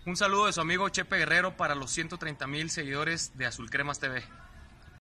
Un saludo de su amigo Chepe Guerrero para los 130,000 seguidores de Azul Cremas TV.